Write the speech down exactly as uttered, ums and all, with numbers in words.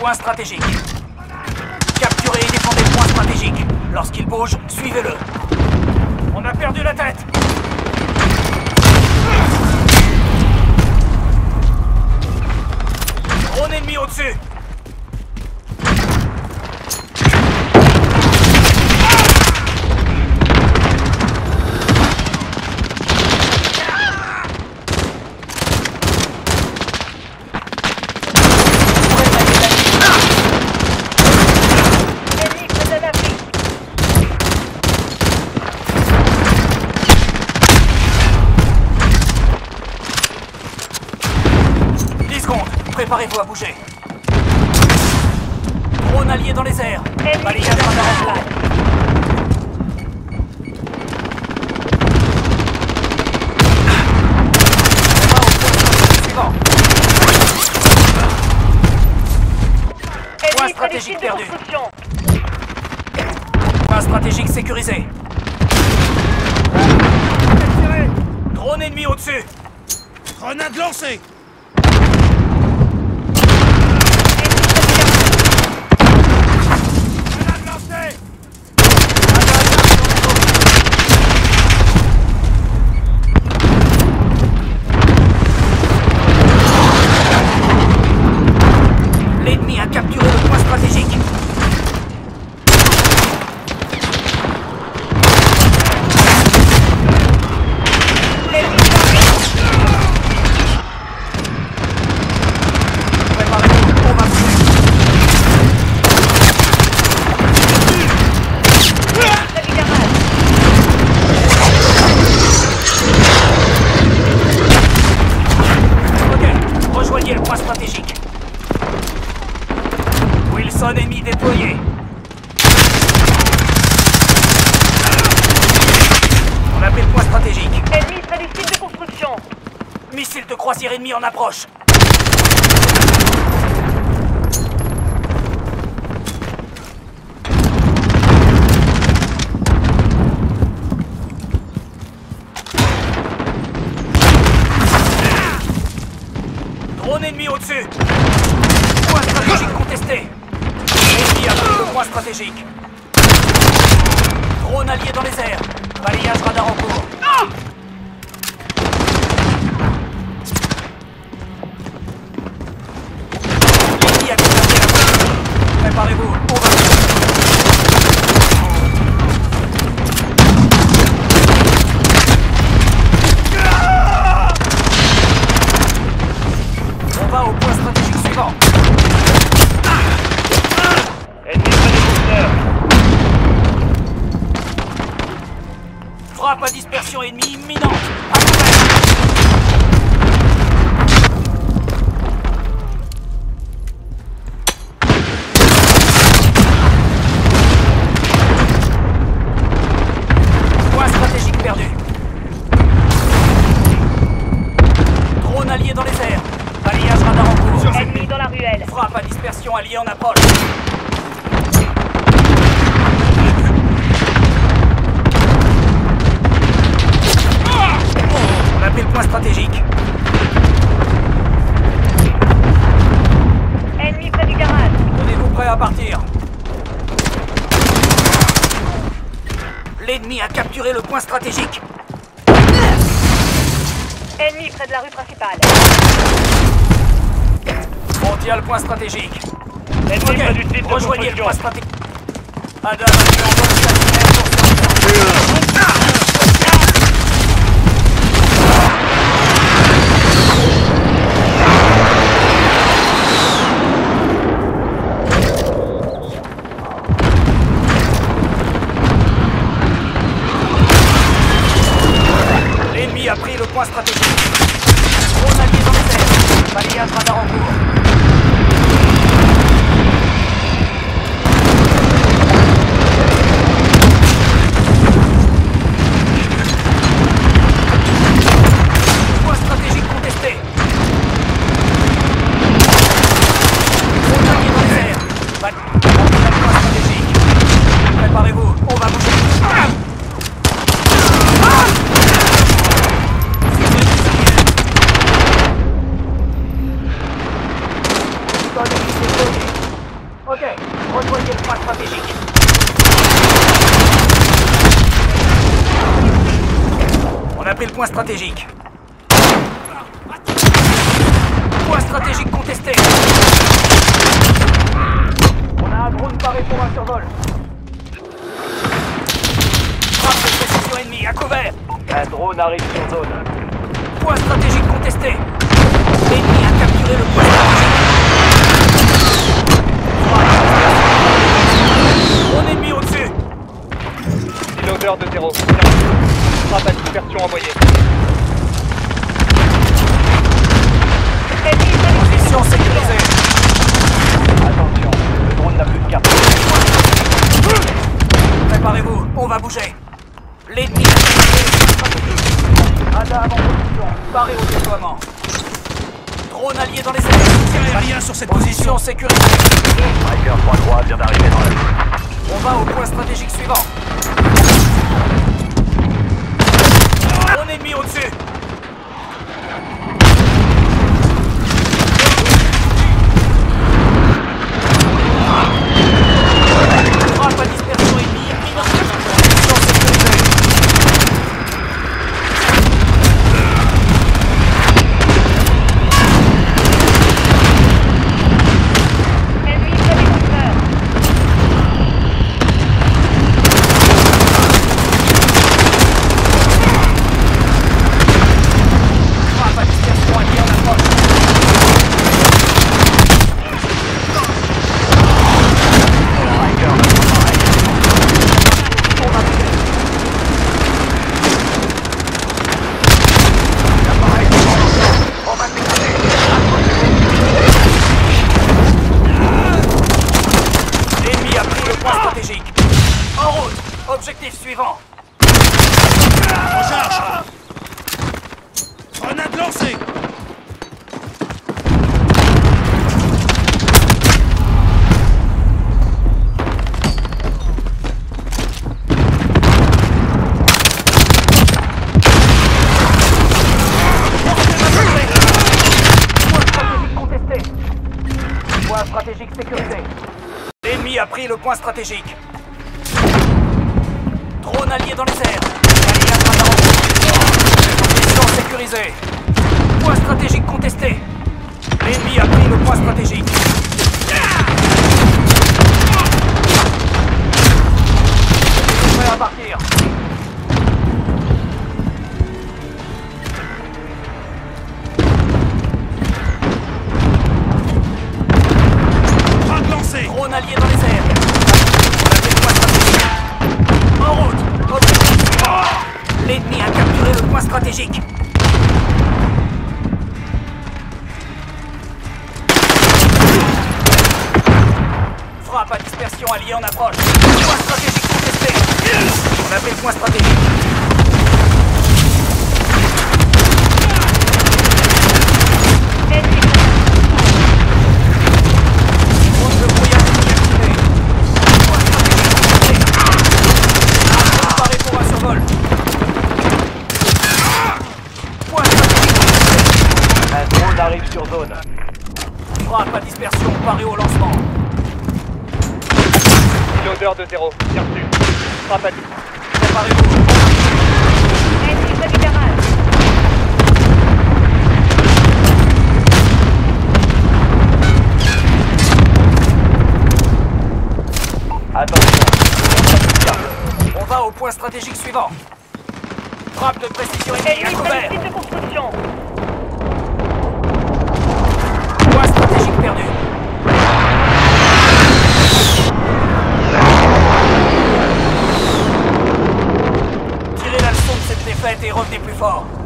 Point stratégique. Capturez et défendez le point stratégique. Lorsqu'il bouge, suivez-le. On a perdu la tête. Drone ennemi au-dessus. Préparez-vous à bouger. Drone allié dans les airs. Balayage radar en place. Suivant. Point stratégique perdu. Point stratégique sécurisé. Drone ennemi au-dessus. Grenade lancée. L'ennemi a capturé le point stratégique. Préparez-vous, on va bouger. Ok, rejoignez le point stratégique. Wilson ennemi déployé. On a pris le point stratégique. Ennemi près du site de construction. Missile de croisière ennemi en approche. Drone ennemi au-dessus. Point stratégique contesté. Ennemi a pris le point stratégique. Drone allié dans les airs. Balayage radar en cours. Ah! L'ennemi a déplacé la position. Préparez-vous, on va. On va au point stratégique suivant. Frappe à dispersion ennemie imminente. À couvert. Point stratégique perdu. Drone allié dans les airs. Balayage radar en cours. Ennemi dans la ruelle. Frappe à dispersion alliée en approche. On a pris le point stratégique. Ennemi près du garage. Tenez-vous prêts à partir. L'ennemi a capturé le point stratégique. Ennemi près de la rue principale. On tient le point stratégique. Ennemi Ok, près du site de rejoignez le construction. point stratégique. Adam a mis en bonne stationnaire pour sortir. L'ennemi a pris le point stratégique. Drone allié dans les airs. Balayage radar en cours. Ok, rejoignez le point stratégique. On a pris le point stratégique. Point stratégique contesté. On a un drone paré pour un survol. Frappe de précision ennemie, à couvert. Un drone arrive sur zone. Point stratégique contesté. L'ennemi a capturé le point stratégique. Mon ennemi au-dessus. Piloteur de zéro. Frappe à dispersion envoyée. Position sécurisée. Attention, le drone n'a plus de carte. Préparez-vous, on va bouger. L'ennemi a capturé. Radar en position, paré au déploiement. Drone allié dans les airs. Rien sur cette Position position. sécurisée. Striker trois trois vient d'arriver dans la zone. On va au point stratégique suivant. Mon ennemi au-dessus. Frappe à dispersion ennemie. Position sécurisée. Ennemi près des compteurs. Frappe à dispersion ennemie en approche. L'ennemi a pris le point stratégique. En route. Objectif suivant. Recharge. Grenade lancée. Point stratégique contesté. Point stratégique sécurisé. L'ennemi a pris le point stratégique. Drone allié dans les airs. Allié à radar en position. Position sécurisée. Point stratégique contesté. L'ennemi a pris le point stratégique. Prêt à partir. Frappe lancée. Drone allié dans les airs. On a pris le point stratégique. En route. Objectif suivant. L'ennemi a capturé le point stratégique. Frappe à dispersion alliée en approche. Point stratégique contesté. On a pris le point stratégique. Ennemi Drone de brouillard ennemi activé. Point stratégique contesté. Arme paré pour un survol. Point stratégique contesté. Un drone arrive sur zone. Frappe à dispersion paré au lancement. Piloteur de zéro. Bien reçu. Frappe à dispersion. Préparez-vous. Ennemi près du garage. Attention. On va au point stratégique suivant. Frappe de précision ennemie à Ennemi près du couvert. site de construction. Point stratégique perdu. Tirez la leçon de cette défaite et revenez plus fort.